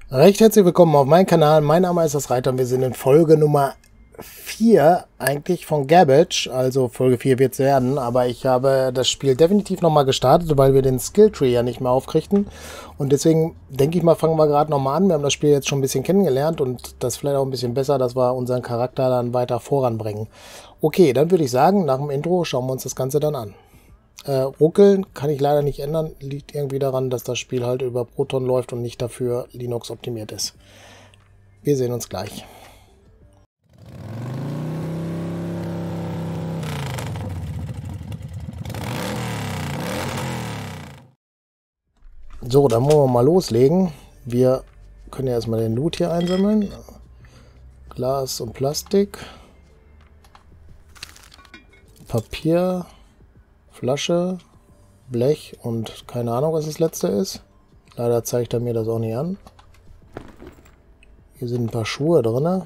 Recht herzlich willkommen auf meinem Kanal. Mein Name ist das Reiter und wir sind in Folge Nummer 4 eigentlich von Garbage. Also Folge 4 wird es werden, aber ich habe das Spiel definitiv nochmal gestartet, weil wir den Skilltree ja nicht mehr aufkriegten. Und deswegen denke ich mal, fangen wir gerade nochmal an. Wir haben das Spiel jetzt schon ein bisschen kennengelernt und das vielleicht auch ein bisschen besser, dass wir unseren Charakter dann weiter voranbringen. Okay, dann würde ich sagen, nach dem Intro schauen wir uns das Ganze dann an. Ruckeln kann ich leider nicht ändern, liegt irgendwie daran, dass das Spiel halt über Proton läuft und nicht dafür Linux optimiert ist. Wir sehen uns gleich. So, dann wollen wir mal loslegen. Wir können ja erstmal den Loot hier einsammeln. Glas und Plastik. Papier. Flasche. Blech und keine Ahnung, was das letzte ist. Leider zeigt er mir das auch nicht an. Hier sind ein paar Schuhe drin.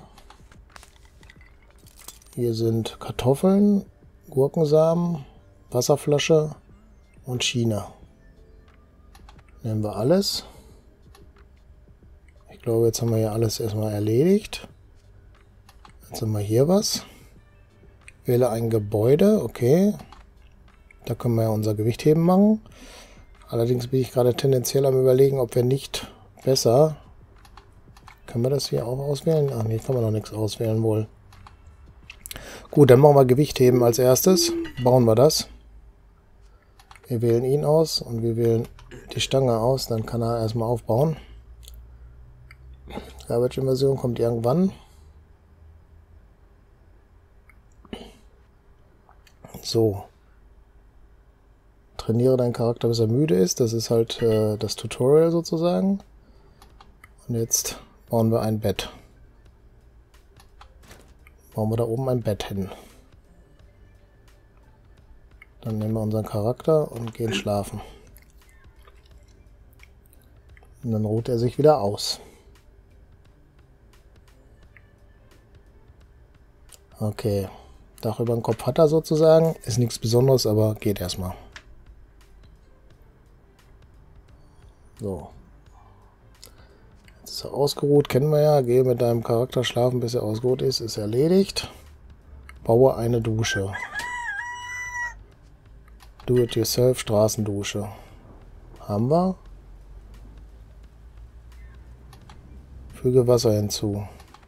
Hier sind Kartoffeln, Gurkensamen, Wasserflasche und Schiene. Nehmen wir alles. Ich glaube, jetzt haben wir hier alles erstmal erledigt. Jetzt haben wir hier was. Wähle ein Gebäude, okay. Da können wir ja unser Gewichtheben machen. Allerdings bin ich gerade tendenziell am Überlegen, ob wir nicht besser... Können wir das hier auch auswählen? Ach nee, kann man noch nichts auswählen wohl. Gut, dann machen wir Gewichtheben als erstes. Bauen wir das. Wir wählen ihn aus und wir wählen die Stange aus. Dann kann er erstmal aufbauen. Garbage-Inversion kommt irgendwann. So. Trainiere deinen Charakter, bis er müde ist. Das ist halt das Tutorial sozusagen. Und jetzt bauen wir ein Bett. Bauen wir da oben ein Bett hin. Dann nehmen wir unseren Charakter und gehen schlafen. Und dann ruht er sich wieder aus. Okay. Dach über den Kopf hat er sozusagen. Ist nichts Besonderes, aber geht erstmal. So. Jetzt ist er ausgeruht, kennen wir ja. Gehe mit deinem Charakter schlafen, bis er ausgeruht ist. Ist erledigt. Baue eine Dusche. Do-it-yourself Straßendusche. Haben wir. Füge Wasser hinzu.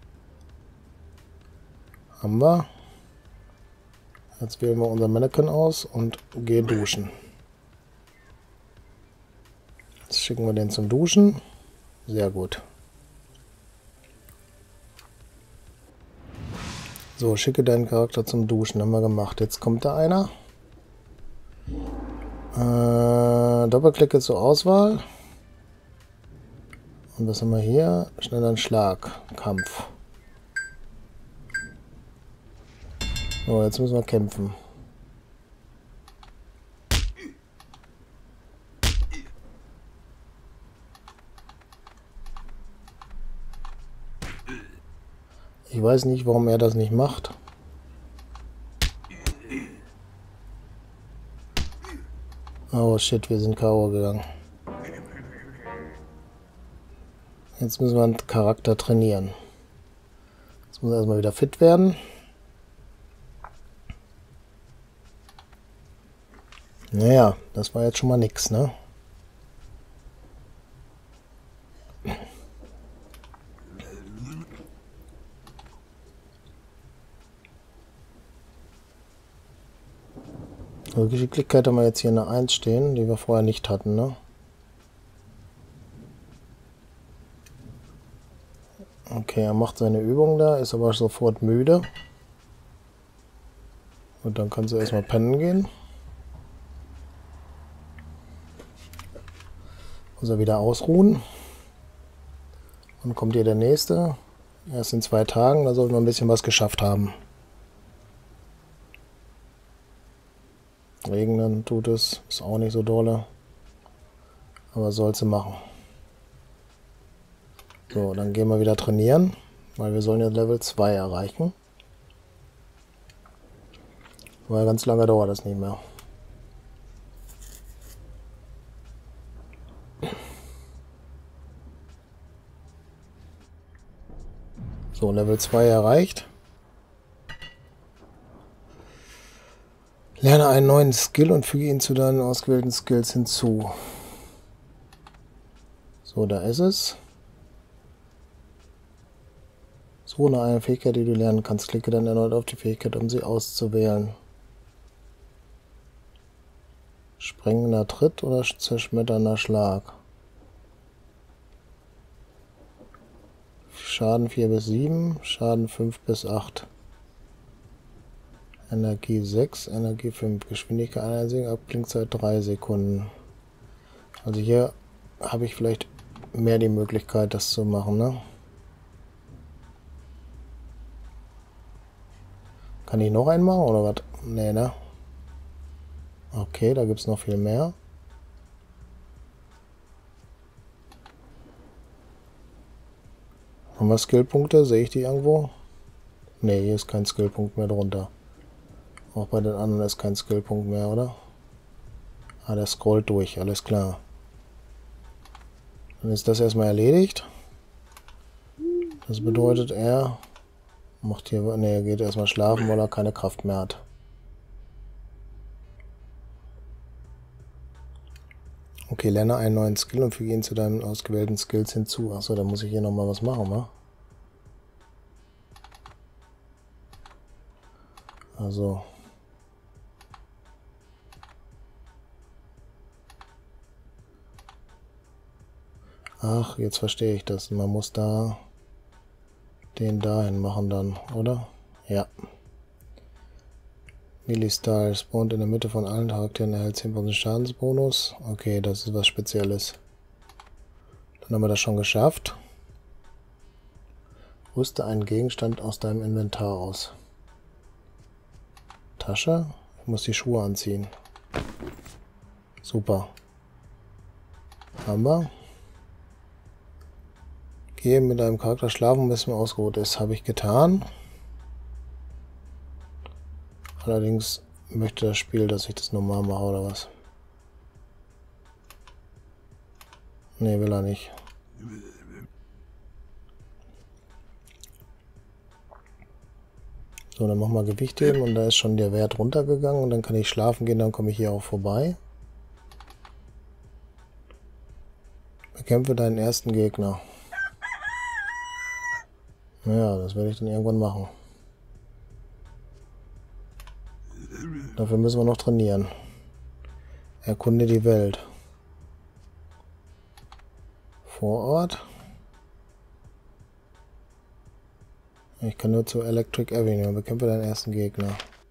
Haben wir. Jetzt wählen wir unser Mannequin aus und gehen duschen. Jetzt schicken wir den zum Duschen. Sehr gut. So, schicke deinen Charakter zum Duschen. Haben wir gemacht. Jetzt kommt da einer. Doppelklicke zur Auswahl. Und was haben wir hier? Schneller Schlag. Kampf. So, jetzt müssen wir kämpfen. Ich weiß nicht, warum er das nicht macht. Oh shit, wir sind K.O. gegangen. Jetzt müssen wir einen Charakter trainieren. Jetzt muss er erstmal wieder fit werden. Naja, das war jetzt schon mal nix, ne? Also Geschicklichkeit haben wir jetzt hier eine 1 stehen, die wir vorher nicht hatten, ne? Okay, er macht seine Übung da, ist aber sofort müde. Und dann kannst du erstmal pennen gehen. Muss er wieder ausruhen. Dann kommt hier der nächste. Erst in 2 Tagen, da sollten wir ein bisschen was geschafft haben. Regnen tut es, ist auch nicht so dolle. Aber sollst du machen. So, dann gehen wir wieder trainieren, weil wir sollen ja Level 2 erreichen. Weil ganz lange dauert das nicht mehr. So, Level 2 erreicht. Lerne einen neuen Skill und füge ihn zu deinen ausgewählten Skills hinzu. So, da ist es. Suche nach einer Fähigkeit, die du lernen kannst. Klicke dann erneut auf die Fähigkeit, um sie auszuwählen. Sprengender Tritt oder zerschmetternder Schlag. Schaden 4 bis 7, Schaden 5 bis 8. Energie 6, Energie 5, Geschwindigkeit einziehen, Abklingzeit 3 Sekunden. Also hier habe ich vielleicht mehr die Möglichkeit, das zu machen, ne? Kann ich noch einen machen oder was? Nee, ne? Okay, da gibt es noch viel mehr. Haben wir Skillpunkte? Sehe ich die irgendwo? Ne, hier ist kein Skillpunkt mehr drunter. Auch bei den anderen ist kein Skillpunkt mehr, oder? Ah, der scrollt durch, alles klar. Dann ist das erstmal erledigt. Das bedeutet, er macht hier... Ne, er geht erstmal schlafen, weil er keine Kraft mehr hat. Okay, lerne einen neuen Skill und füge ihn zu deinen ausgewählten Skills hinzu. Achso, dann muss ich hier nochmal was machen, wa? Also... Ach, jetzt verstehe ich das. Man muss da den dahin machen dann, oder? Ja. Melee-Style spawnt in der Mitte von allen Charakteren, erhält 10% Schadensbonus. Okay, das ist was Spezielles. Dann haben wir das schon geschafft. Rüste einen Gegenstand aus deinem Inventar aus. Tasche. Ich muss die Schuhe anziehen. Super. Haben wir. Gehe mit deinem Charakter schlafen, bis mir ausgeruht ist. Habe ich getan. Allerdings möchte das Spiel, dass ich das normal mache, oder was? Ne, will er nicht. So, dann machen wir Gewicht heben und da ist schon der Wert runtergegangen und dann kann ich schlafen gehen, dann komme ich hier auch vorbei. Bekämpfe deinen ersten Gegner. Naja, das werde ich dann irgendwann machen. Dafür müssen wir noch trainieren. Erkunde die Welt. Vor Ort. Ich kann nur zu Electric Avenue. Bekämpfe deinen ersten Gegner.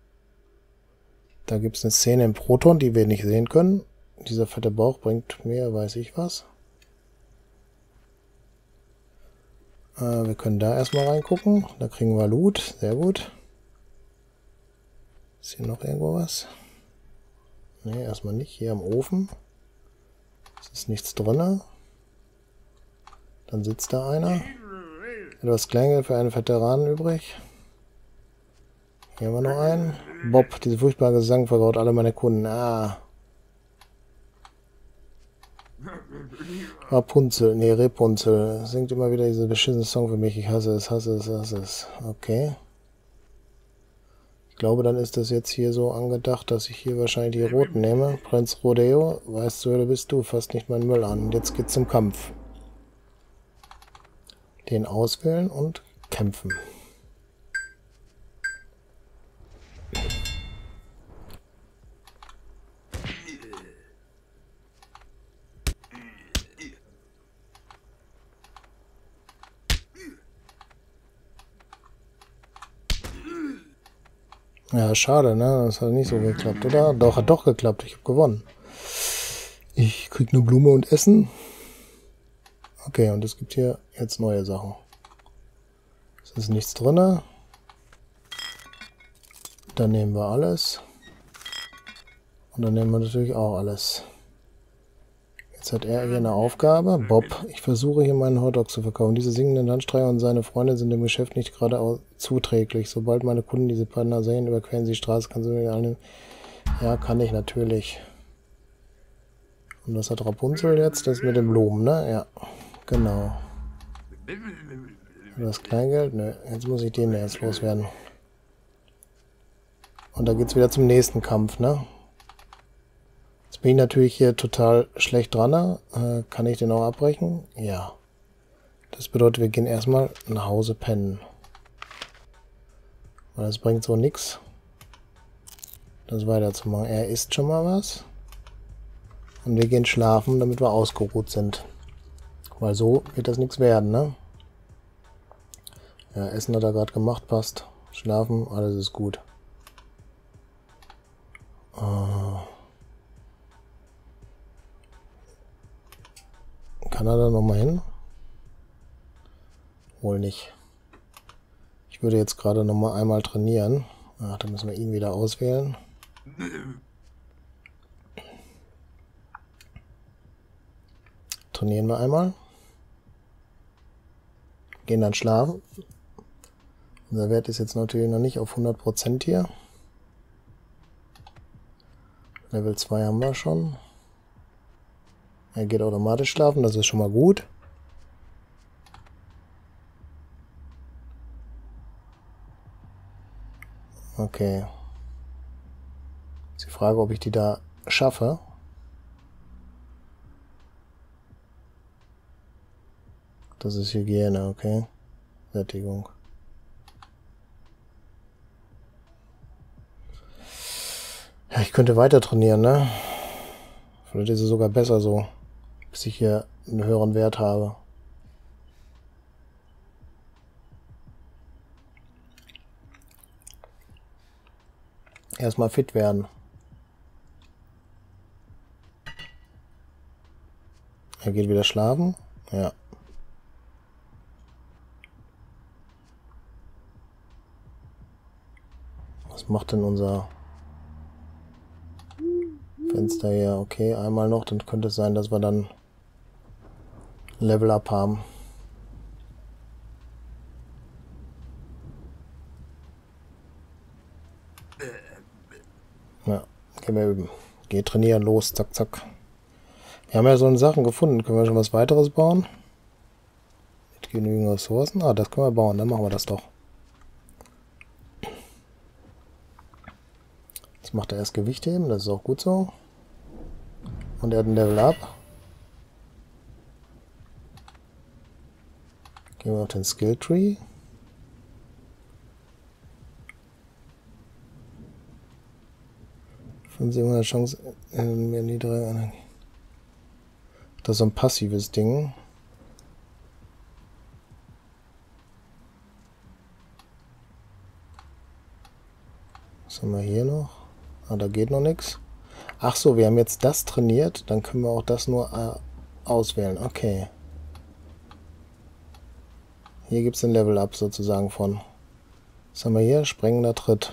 Da gibt es eine Szene im Proton, die wir nicht sehen können. Dieser fette Bauch bringt mir, weiß ich was. Wir können da erstmal reingucken. Da kriegen wir Loot. Sehr gut. Ist hier noch irgendwo was? Ne, erstmal nicht. Hier am Ofen. Es ist nichts drin. Dann sitzt da einer. Etwas Kleingeld für einen Veteranen übrig. Hier haben wir noch einen. Bob, diese furchtbare Gesang vergraut alle meine Kunden. Ah. Rapunzel, nee, Rapunzel. Singt immer wieder diese beschissene Song für mich. Ich hasse es, hasse es, hasse es. Okay. Ich glaube, dann ist das jetzt hier so angedacht, dass ich hier wahrscheinlich die roten nehme. Prinz Rodeo, weißt du, wer du bist, du fasst nicht meinen Müll an. Und jetzt geht's zum Kampf. Den auswählen und kämpfen. Ja, schade, ne? Das hat nicht so geklappt, oder? Doch, hat doch geklappt. Ich habe gewonnen. Ich krieg eine Blume und Essen. Okay, und es gibt hier jetzt neue Sachen. Es ist nichts drin. Dann nehmen wir alles. Und dann nehmen wir natürlich auch alles. Jetzt hat er hier eine Aufgabe. Bob, ich versuche hier meinen Hotdog zu verkaufen. Diese singenden Landstreicher und seine Freunde sind dem Geschäft nicht gerade zuträglich. Sobald meine Kunden diese Partner sehen, überqueren sie die Straße. Kannst du mir alle... Ja, kann ich natürlich. Und das hat Rapunzel jetzt, das mit den Blumen, ne? Ja, genau. Das Kleingeld? Nö, jetzt muss ich den erst loswerden. Und da geht's wieder zum nächsten Kampf, ne? Jetzt bin ich natürlich hier total schlecht dran. Ne? Kann ich den auch abbrechen? Ja. Das bedeutet, wir gehen erstmal nach Hause pennen. Weil das bringt so nichts, das weiterzumachen. Er isst schon mal was. Und wir gehen schlafen, damit wir ausgeruht sind. Weil so wird das nichts werden, ne? Ja, Essen hat er gerade gemacht, passt. Schlafen, alles ist gut. Kann er da nochmal hin? Wohl nicht. Ich würde jetzt gerade nochmal einmal trainieren. Ach, da müssen wir ihn wieder auswählen. Trainieren wir einmal. Gehen dann schlafen. Unser Wert ist jetzt natürlich noch nicht auf 100% hier. Level 2 haben wir schon. Er geht automatisch schlafen, das ist schon mal gut. Okay. Ist die Frage, ob ich die da schaffe. Das ist Hygiene, okay. Sättigung. Ja, ich könnte weiter trainieren, ne? Vielleicht ist es sogar besser so, bis ich hier einen höheren Wert habe. Erstmal fit werden. Er geht wieder schlafen. Ja. Was macht denn unser Fenster hier? Okay, einmal noch, dann könnte es sein, dass wir dann Level Up haben. Ja, gehen wir üben. Geh trainieren, los, zack, zack. Wir haben ja so eine Sachen gefunden. Können wir schon was weiteres bauen? Mit genügend Ressourcen. Ah, das können wir bauen, dann machen wir das doch. Jetzt macht er erst Gewicht heben, das ist auch gut so. Und er hat ein Level Up. Gehen wir auf den Skill Tree. Von 700 Chance mehr niedriger. Das ist so ein passives Ding. Was haben wir hier noch? Ah, da geht noch nichts. Ach so, wir haben jetzt das trainiert, dann können wir auch das nur auswählen. Okay. Hier gibt es ein Level Up sozusagen von. Was haben wir hier? Sprengender Tritt.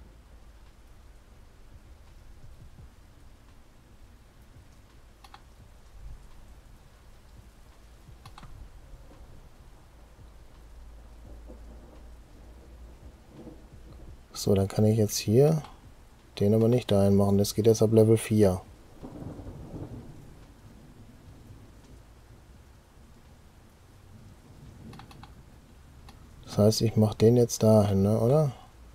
So, dann kann ich jetzt hier den aber nicht dahin machen. Das geht jetzt ab Level 4. Das heißt, ich mache den jetzt dahin, ne, oder?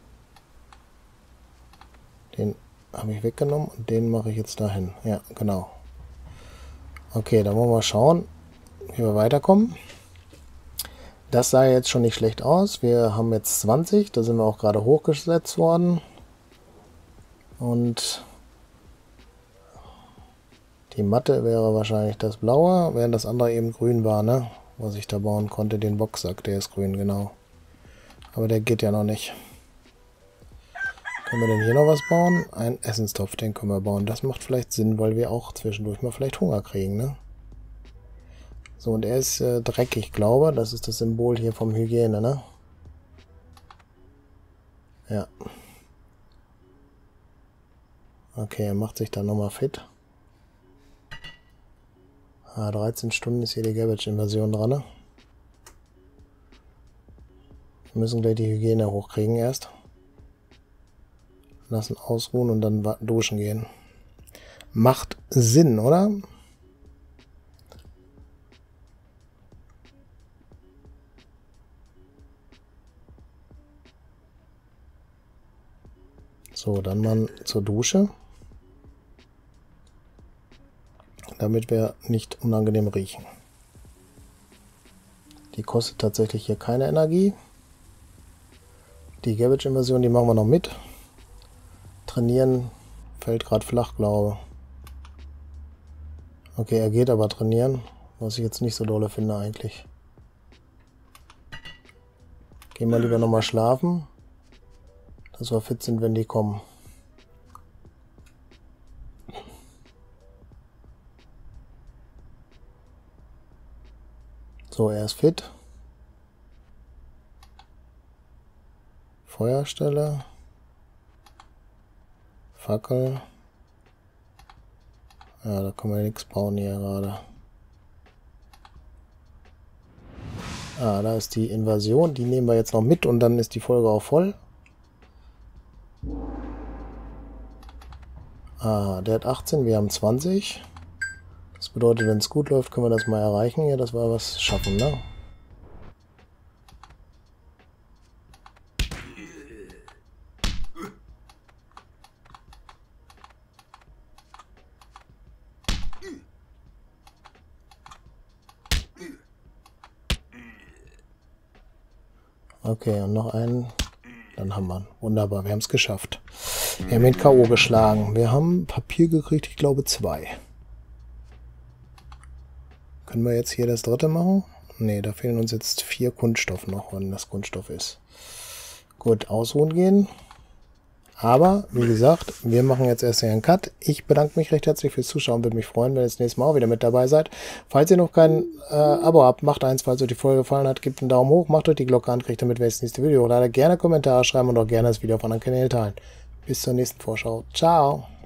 Den habe ich weggenommen und den mache ich jetzt dahin. Ja, genau. Okay, dann wollen wir mal schauen, wie wir weiterkommen. Das sah jetzt schon nicht schlecht aus. Wir haben jetzt 20, da sind wir auch gerade hochgesetzt worden. Und die Matte wäre wahrscheinlich das Blaue, während das andere eben grün war, ne? Was ich da bauen konnte, den Boxsack, der ist grün, genau. Aber der geht ja noch nicht. Können wir denn hier noch was bauen? Ein Essenstopf, den können wir bauen. Das macht vielleicht Sinn, weil wir auch zwischendurch mal vielleicht Hunger kriegen, ne? So, und er ist dreckig, glaube ich. Das ist das Symbol hier vom Hygiene, ne? Ja. Okay, er macht sich dann nochmal fit. Ah, 13 Stunden ist hier die Gabbage-Invasion dran, ne? Wir müssen gleich die Hygiene hochkriegen erst. Lassen ausruhen und dann duschen gehen. Macht Sinn, oder? So, dann mal zur Dusche. Damit wir nicht unangenehm riechen. Die kostet tatsächlich hier keine Energie. Die Gabbage-Invasion, die machen wir noch mit. Trainieren fällt gerade flach, glaube ich. Okay, er geht aber trainieren, was ich jetzt nicht so dolle finde eigentlich. Gehen wir lieber nochmal schlafen, dass wir fit sind, wenn die kommen. So, er ist fit. Feuerstelle. Fackel. Ja, da können wir nichts bauen hier gerade. Ah, da ist die Invasion. Die nehmen wir jetzt noch mit und dann ist die Folge auch voll. Ah, der hat 18, wir haben 20. Das bedeutet, wenn es gut läuft, können wir das mal erreichen hier, dass wir was schaffen, ne? Okay, und noch einen. Dann haben wir ihn. Wunderbar, wir haben es geschafft. Wir haben ihn K.O. geschlagen. Wir haben Papier gekriegt, ich glaube 2. Können wir jetzt hier das dritte machen? Ne, da fehlen uns jetzt 4 Kunststoff noch, wenn das Kunststoff ist. Gut, ausruhen gehen. Aber, wie gesagt, wir machen jetzt erst hier einen Cut. Ich bedanke mich recht herzlich fürs Zuschauen. Würde mich freuen, wenn ihr das nächste Mal auch wieder mit dabei seid. Falls ihr noch kein Abo habt, macht eins. Falls euch die Folge gefallen hat, gebt einen Daumen hoch. Macht euch die Glocke an, kriegt damit, wenn das nächste Video hochlade. Gerne Kommentare schreiben und auch gerne das Video auf anderen Kanälen teilen. Bis zur nächsten Vorschau. Ciao!